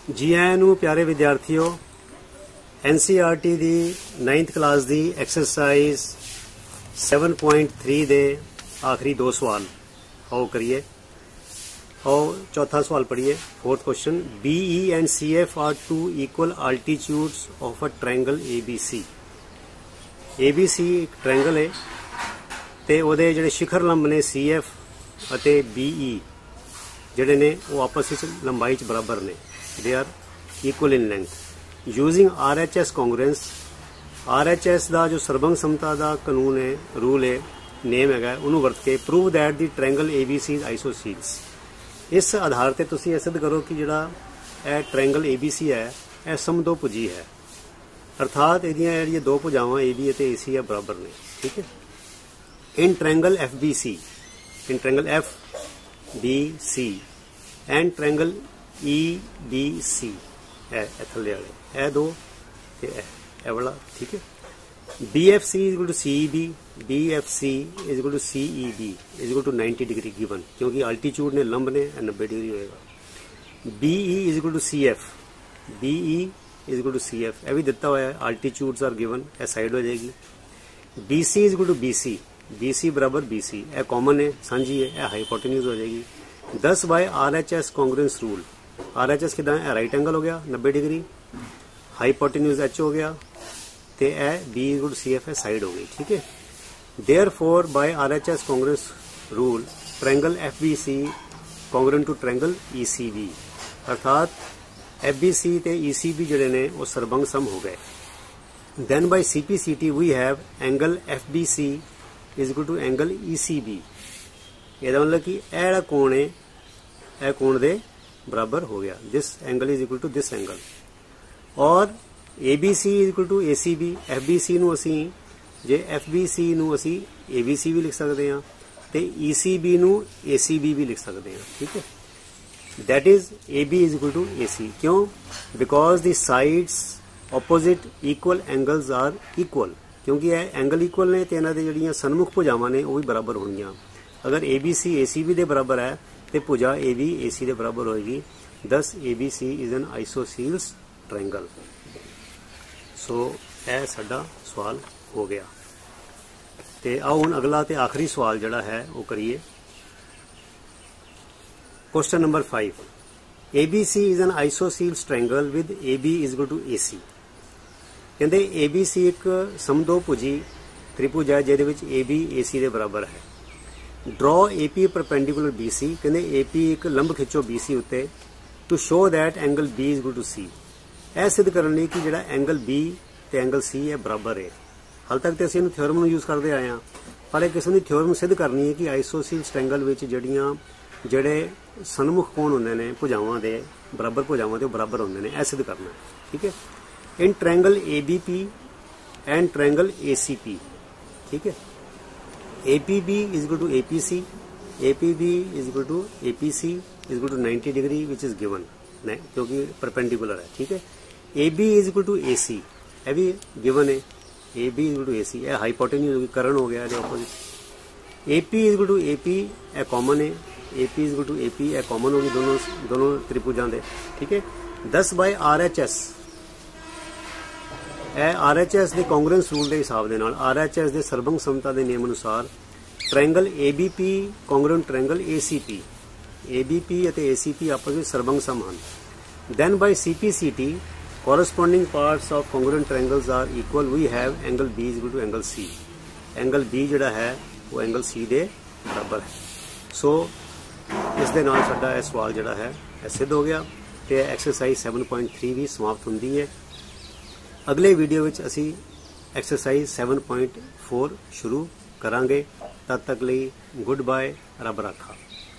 जी आया नूं प्यारे विद्यार्थियों, NCERT दी 9th क्लास दी एक्सरसाइज 7.3 दे आखिरी दो सवाल आओ करिए। आओ चौथा सवाल पढ़िए। Fourth question, BE and CF are to equal altitudes of a triangle ABC। ABC एक ट्रायंगल है ते ओदे जिहड़े शिखर लंब ने CF अते BE जिहड़े ने वो आपस विच लंबाई च बराबर ने, दे are equal in length. Using RHS congruence, RHS का जो सर्वंग समता का कानून है, रूल है, नेम है, उन्होंने वरत के prove that the triangle ABC is isosceles. इस आधार पर तुम सिद्ध करो कि जिहड़ा यह ट्रायंगल ABC है यह समदोभुजी है, अर्थात ये दो भुजावां AB और AC है बराबर ने। ठीक है। In triangle FBC, in triangle FBC and triangle EBC है थले वाले, दो वाला। ठीक है। BFC is equal to CEB, BFC is equal to CEB is equal to 90 degree given, क्योंकि अल्टीट्यूड ने लंब ने 90 डिग्री होएगा। BE is equal to CF, BE is equal to CF यह भी दिता हुआ है, अल्टीट्यूड्स आर गिवन, यह साइड हो जाएगी। BC is equal to BC, BC बराबर BC यह कॉमन है, साझी है, यह हाइपोटेन्यूज हो जाएगी। 10 by RHS congruence rule, RHS कितना है, राइट एंगल हो गया 90 डिग्री, हाइपोटेन्यूज H हो गया, ते B is equal to CF है, साइड हो गई। ठीक है। Therefore by RHS congruence rule triangle FBC congruent to triangle ECB, अर्थात FBC ते ECB जिहड़े ने वो सर्वंग सम हो गए। Then by CPCT we have angle FBC is equal to angle ECB, ਇਹਦਾ मतलब कि यह कोण है यह कोण दे बराबर हो गया, this angle is equal to this angle. और ABC is equal to ACB, FBC नूं असीं जे FBC नूं असीं ABC भी लिख सकते हैं ते ECB नूं ACB भी लिख सकते हैं। ठीक है। That is AB is equal to AC, क्यों? Because the sides opposite equal angles are equal, क्योंकि यह एंगल इक्वल ने ते इन्हां दे जिहड़ियां सन्मुख भुजावां ने वो भी बराबर होणगीਆਂ। अगर ABC ACB दे बराबर है तो भुजा AB AC दे बराबर होएगी, thus ABC is an isosceles triangle. So यह साडा सवाल हो गया। ते आओ हुण अगला ते आखिरी सवाल जिहड़ा है वो करिए। Question number 5, ABC is an isosceles triangle with AB is equal to AC। कहते ABC एक समदोभुजी त्रिभुज है जिहदे विच AB AC दे बराबर है। ड्रॉ AP परपेंडिकुलर BC, कहते AP एक लंब खिंचो BC उत्ते to show that angle B is equal to C। यह सिद्ध करने लई कि जिहड़ा एंगल B ते एंगल C है बराबर है। हाल तक तो असीं थ्योरम नूं यूज करते आए हैं, पर एक किस्म की थ्योरम सिद्ध करनी है कि आइसोसील्स ट्रायंगल विच जिहड़े सन्मुख कोण हुंदे ने भुजावां दे बराबर, भुजावां दे बराबर हुंदे ने, यह सिद्ध करना है। ठीक है। In triangle ABP and triangle ACP, ठीक है, APB is equal to APC, APB is equal to APC is equal to 90 degree which is given, क्योंकि परपेंडिकुलर है। ठीक है। AB is equal to AC यह भी गिवन है, AB is equal to AC यह हाइपोटेन्यूज होगी, करण हो गया opposite. AP is equal to AP यह कॉमन है, AP is equal to AP यह कॉमन होगी दोनों त्रिभुजां दे। ठीक है। 10 बाय RHS, RHS के कॉन्ग्रुएंस रूल के हिसाब के नाल, RHS के सर्वंग समता के नियम अनुसार triangle ABP congruent triangle ACP, ABP और ACP आपस में सर्वंग सम हैं। Then by CPCT corresponding parts of congruent triangles are equal, we have angle B is equal to angle C, angle B जिहड़ा है वो एंगल C के बराबर है। सो इस दे नाल साडा यह सवाल जिहड़ा है यह सिद्ध हो गया तो एक्सरसाइज 7.3 भी समाप्त होंदी है। अगले वीडियो विच असी एक्सरसाइज 7.4 शुरू करांगे। तद तक लई गुड बाय, रब राखा।